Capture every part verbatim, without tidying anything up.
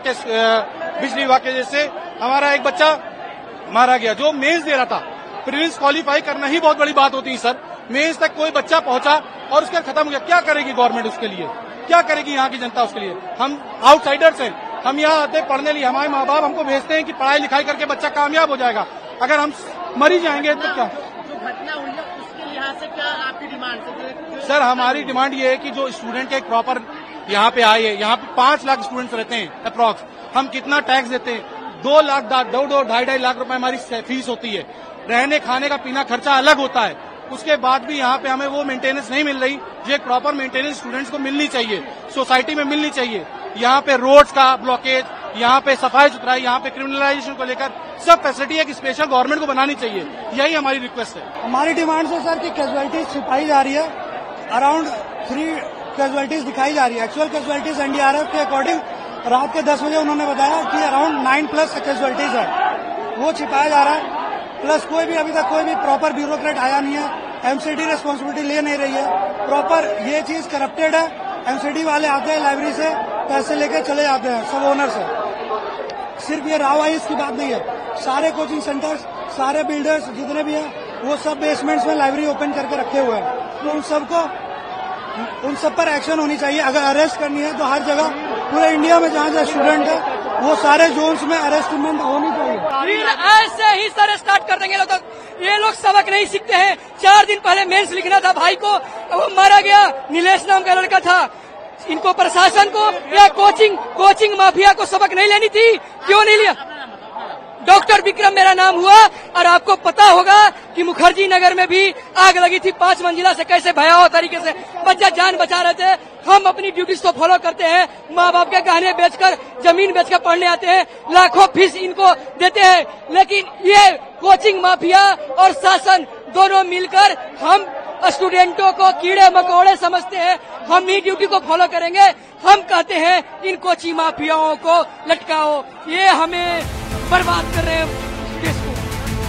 के बिजली विभाग के जैसे हमारा एक बच्चा मारा गया जो मेंस दे रहा था। प्रीलिम्स क्वालिफाई करना ही बहुत बड़ी बात होती है सर। मेंस तक कोई बच्चा पहुंचा और उसका खत्म हो गया। क्या करेगी गवर्नमेंट उसके लिए? क्या करेगी यहाँ की जनता उसके लिए? हम आउटसाइडर्स हैं, हम यहाँ आते पढ़ने लिए, हमारे माँ बाप हमको भेजते हैं कि पढ़ाई लिखाई करके बच्चा कामयाब हो जाएगा। अगर हम मरी जाएंगे तो क्या? जो घटना हुई है उसके लिहाज से क्या आपकी डिमांड है? सर हमारी डिमांड ये है कि जो स्टूडेंट के एक प्रॉपर यहाँ पे आए हैं, यहाँ पे पांच लाख स्टूडेंट्स रहते हैं अप्रॉक्स। हम कितना टैक्स देते हैं? दो लाख दो दो ढाई ढाई लाख रुपए हमारी फीस होती है। रहने खाने का पीना खर्चा अलग होता है। उसके बाद भी यहाँ पे हमें वो मेंटेनेंस नहीं मिल रही जो एक प्रॉपर मेंटेनेंस स्टूडेंट्स को मिलनी चाहिए, सोसाइटी में मिलनी चाहिए। यहाँ पे रोड्स का ब्लॉकेज, यहाँ पे सफाई सुथराई, यहाँ पे क्रिमिनलाइजेशन को लेकर सब फैसिलिटी एक स्पेशल गवर्नमेंट को बनानी चाहिए। यही हमारी रिक्वेस्ट है। हमारी डिमांड है सर कि कैजुअलिटीज छिपाई जा रही है। अराउंड थ्री कैजुअलिटीज दिखाई जा रही है। एक्चुअल कैजुअलिटीज एनडीआरएफ के अकॉर्डिंग रात के दस बजे उन्होंने बताया कि अराउंड नाइन प्लस कैजुअलिटीज है, वो छिपाया जा रहा है। प्लस कोई भी अभी तक कोई भी प्रॉपर ब्यूरोक्रेट आया नहीं है। एमसीडी रिस्पॉन्सिबिलिटी ले नहीं रही है। प्रॉपर ये चीज करप्टेड है। एमसीडी वाले आते हैं लाइब्रेरी से पैसे लेके चले जाते हैं सब ओनर से। सिर्फ ये राव आइस की बात नहीं है, सारे कोचिंग सेंटर्स, सारे बिल्डर्स जितने भी हैं वो सब बेसमेंट्स में लाइब्रेरी ओपन करके रखे हुए हैं। तो उन सबको उन सब पर एक्शन होनी चाहिए। अगर अरेस्ट करनी है तो हर जगह पूरे इंडिया में जहाँ जहाँ स्टूडेंट है वो सारे जोन्स में अरेस्टमेंट होनी चाहिए। फिर ऐसे ही सर स्टार्ट कर देंगे लोग। तो ये लोग सबक नहीं सीखते हैं। चार दिन पहले मेंस लिखना था भाई को, वो मारा गया। नीलेश नाम का लड़का था। इनको प्रशासन को या कोचिंग कोचिंग माफिया को सबक नहीं लेनी थी? क्यों नहीं लिया? डॉक्टर विक्रम मेरा नाम हुआ। और आपको पता होगा कि मुखर्जी नगर में भी आग लगी थी पांच मंजिला से, कैसे भयावह तरीके से बच्चा जान बचा रहे थे। हम अपनी ड्यूटीज को फॉलो करते हैं। माँ बाप के गहने बेचकर, जमीन बेचकर पढ़ने आते हैं, लाखों फीस इनको देते हैं। लेकिन ये कोचिंग माफिया और शासन दोनों मिलकर हम स्टूडेंटों को कीड़े मकोड़े समझते हैं। हम ही ड्यूटी को फॉलो करेंगे। हम कहते हैं इन कोचिंग माफियाओं को लटकाओ। ये हमें बर्बाद कर रहे हैं देश को।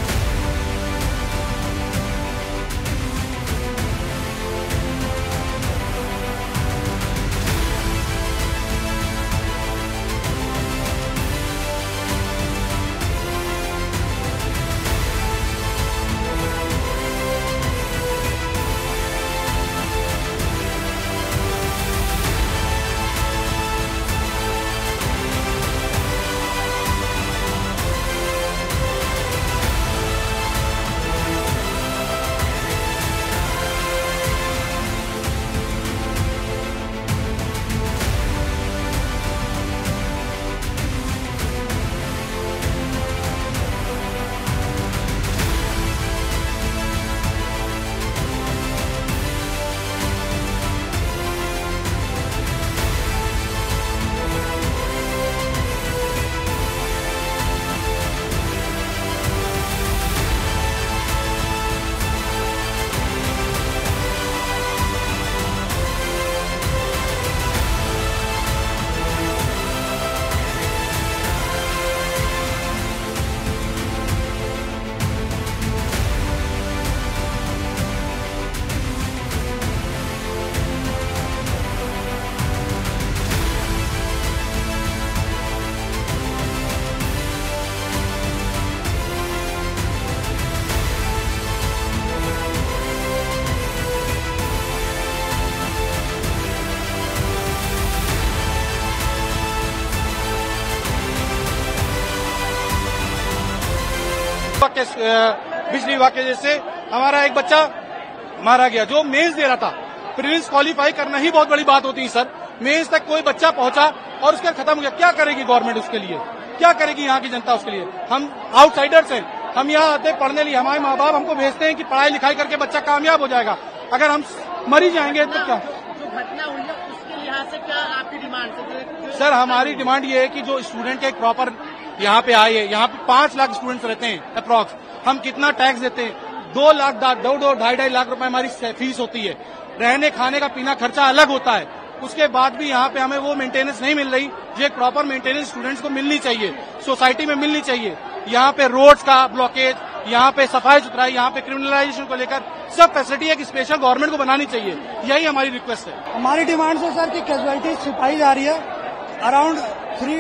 के बिजली विभाग के जैसे हमारा एक बच्चा मारा गया जो मेंस दे रहा था। प्रीलिम्स क्वालिफाई करना ही बहुत बड़ी बात होती है सर। मेंस तक कोई बच्चा पहुंचा और उसका खत्म हो गया। क्या करेगी गवर्नमेंट उसके लिए? क्या करेगी यहाँ की जनता उसके लिए? हम आउटसाइडर्स हैं, हम यहाँ आते पढ़ने लिए, हमारे माँ बाप हमको भेजते हैं कि पढ़ाई लिखाई करके बच्चा कामयाब हो जाएगा। अगर हम मरी जाएंगे तो क्या? जो घटना हुई है उसके लिहाज से क्या आपकी डिमांड है? सर हमारी डिमांड ये है कि जो स्टूडेंट के एक प्रॉपर यहाँ पे आए हैं, यहाँ पे पांच लाख स्टूडेंट्स रहते हैं अप्रॉक्स। हम कितना टैक्स देते हैं? दो लाख दो दो ढाई ढाई लाख रुपए हमारी फीस होती है। रहने खाने का पीना खर्चा अलग होता है। उसके बाद भी यहाँ पे हमें वो मेंटेनेंस नहीं मिल रही जो एक प्रॉपर मेंटेनेंस स्टूडेंट्स को मिलनी चाहिए, सोसाइटी में मिलनी चाहिए। यहाँ पे रोड्स का ब्लॉकेज, यहाँ पे सफाई सुथराई, यहाँ पे क्रिमिनलाइजेशन को लेकर सब फैसिलिटी एक स्पेशल गवर्नमेंट को बनानी चाहिए। यही हमारी रिक्वेस्ट है। हमारी डिमांड है सर कि कैजुअलिटीज छिपाई जा रही है। अराउंड थ्री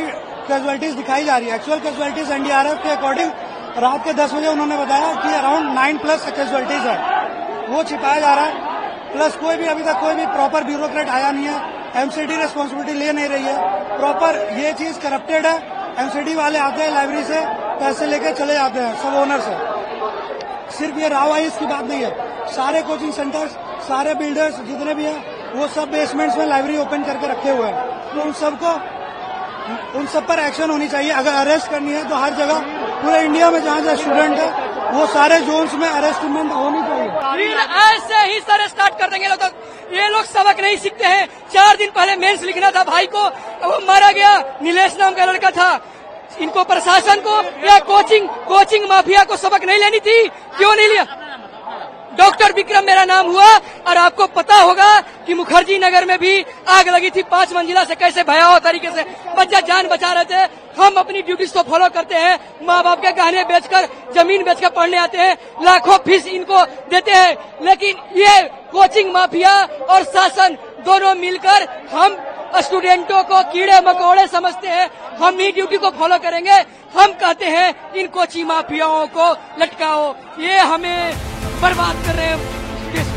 कैजुअलिटीज दिखाई जा रही है। एक्चुअल कैजुअलिटीज एनडीआरएफ के अकॉर्डिंग रात के दस बजे उन्होंने बताया कि अराउंड नाइन प्लस कैजुअलिटीज है, वो छिपाया जा रहा है। प्लस कोई भी अभी तक कोई भी प्रॉपर ब्यूरोक्रेट आया नहीं है, एमसीडी रिस्पॉन्सिबिलिटी ले नहीं रही है। प्रॉपर ये चीज करप्टेड है। एमसीडी वाले आते हैं लाइब्रेरी से पैसे लेके चले जाते हैं सब ओनर से। सिर्फ ये राव आइस की बात नहीं है, सारे कोचिंग सेंटर्स, सारे बिल्डर्स जितने भी हैं वो सब बेसमेंट्स में लाइब्रेरी ओपन करके रखे हुए हैं। तो उन सबको उन सब पर एक्शन होनी चाहिए। अगर अरेस्ट करनी है तो हर जगह पूरे इंडिया में जहाँ जहाँ स्टूडेंट है वो सारे जोन्स में अरेस्टमेंट होनी चाहिए। फिर ऐसे ही सर स्टार्ट कर देंगे लोग। तो ये लोग सबक नहीं सीखते हैं। चार दिन पहले मेंस लिखना था भाई को, वो मारा गया। नीलेश नाम का लड़का था। इनको प्रशासन को या कोचिंग कोचिंग माफिया को सबक नहीं लेनी थी, क्यों नहीं लिया? डॉक्टर विक्रम मेरा नाम हुआ। और आपको पता होगा कि मुखर्जी नगर में भी आग लगी थी, पांच मंजिला से कैसे भयावह तरीके से बच्चा जान बचा रहे थे। हम अपनी ड्यूटीज को फॉलो करते हैं। माँ बाप के गहने बेचकर, जमीन बेचकर पढ़ने आते हैं, लाखों फीस इनको देते हैं। लेकिन ये कोचिंग माफिया और शासन दोनों मिलकर हम स्टूडेंटों को कीड़े मकोड़े समझते हैं। हम ही ड्यूटी को फॉलो करेंगे। हम कहते हैं इन कोचिंग माफियाओं को लटकाओ, ये हमें बर्बाद कर रहे हैं।